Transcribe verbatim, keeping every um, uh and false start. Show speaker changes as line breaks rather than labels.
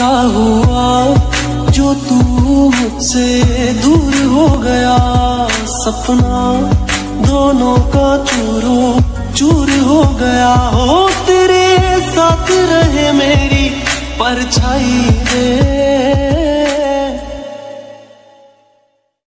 क्या हुआ जो तू मुझसे दूर हो गया, सपना दोनों का चूरो चूर हो गया। हो तेरे साथ रहे मेरी परछाई रे,